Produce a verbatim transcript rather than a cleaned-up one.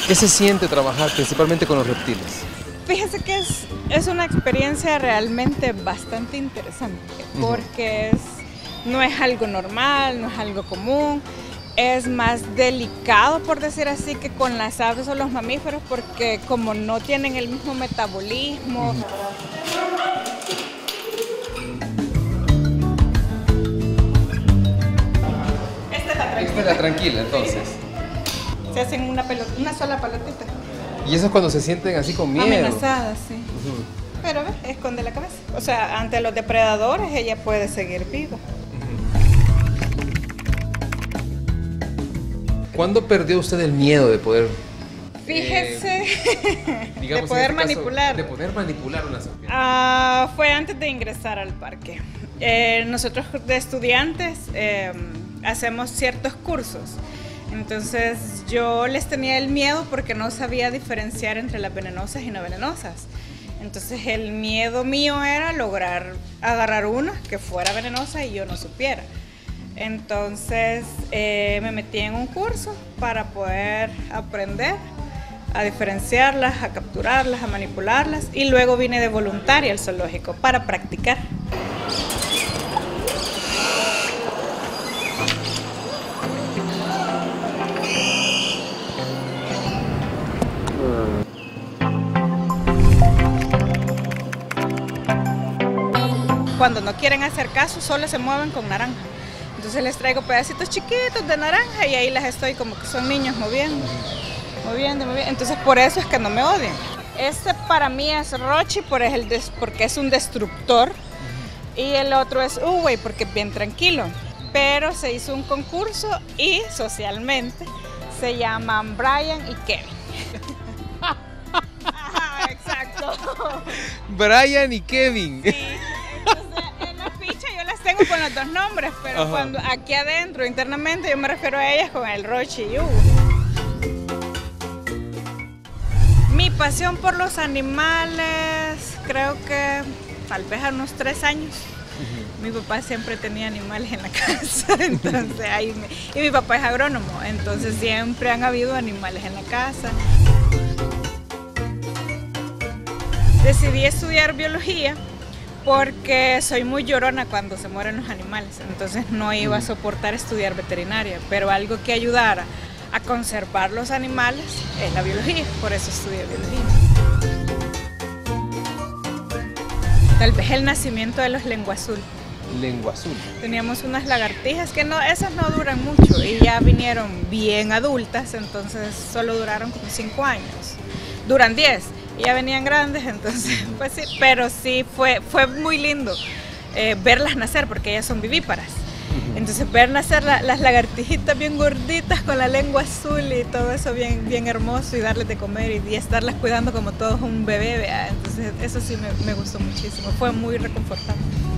¿Qué se siente trabajar principalmente con los reptiles? Fíjese que es, es una experiencia realmente bastante interesante, porque es, no es algo normal, no es algo común, es más delicado, por decir así, que con las aves o los mamíferos, porque como no tienen el mismo metabolismo. Uh-huh. Esta es la tranquila. Esta es la tranquila, entonces. Se hacen una, pelota, una sola pelotita. Y eso es cuando se sienten así con miedo. Amenazadas, sí. Uh-huh. Pero ¿ves? Esconde la cabeza. O sea, ante los depredadores ella puede seguir viva. ¿Cuándo perdió usted el miedo de poder, Fíjese, eh, digamos, de poder en este manipular? Caso, de poder manipular una serpiente. Uh, fue antes de ingresar al parque. Eh, nosotros de estudiantes eh, hacemos ciertos cursos. Entonces yo les tenía el miedo porque no sabía diferenciar entre las venenosas y no venenosas. Entonces el miedo mío era lograr agarrar una que fuera venenosa y yo no supiera. Entonces eh, me metí en un curso para poder aprender a diferenciarlas, a capturarlas, a manipularlas, y luego vine de voluntaria al zoológico para practicar. Cuando no quieren hacer caso, solo se mueven con naranja. Entonces les traigo pedacitos chiquitos de naranja y ahí las estoy como que son niños moviendo, moviendo, moviendo. Entonces por eso es que no me odian. Este para mí es Rochi porque es un destructor y el otro es Uwey porque es bien tranquilo. Pero se hizo un concurso y socialmente se llaman Brian y Kevin. Ajá, exacto. Brian y Kevin. Sí. Tengo con los dos nombres, pero Ajá. cuando aquí adentro, internamente, yo me refiero a ellas con el Rochi y Hugo. Mi pasión por los animales, creo que tal vez a unos tres años. Uh-huh. Mi papá siempre tenía animales en la casa, entonces ahí me, y mi papá es agrónomo, entonces siempre han habido animales en la casa. Decidí estudiar biología porque soy muy llorona cuando se mueren los animales, entonces no iba a soportar estudiar veterinaria, pero algo que ayudara a conservar los animales es la biología, por eso estudié biología. Tal vez el nacimiento de los lenguazul. Lenguazul. Teníamos unas lagartijas que no, esas no duran mucho y ya vinieron bien adultas, entonces solo duraron como cinco años. Duran diez. Ya venían grandes, entonces, pues sí, pero sí fue, fue muy lindo eh, verlas nacer, porque ellas son vivíparas. Entonces ver nacer la, las lagartijitas bien gorditas con la lengua azul y todo eso bien, bien hermoso, y darles de comer y, y estarlas cuidando como todo un bebé, ¿verdad? Entonces eso sí me, me gustó muchísimo, fue muy reconfortante.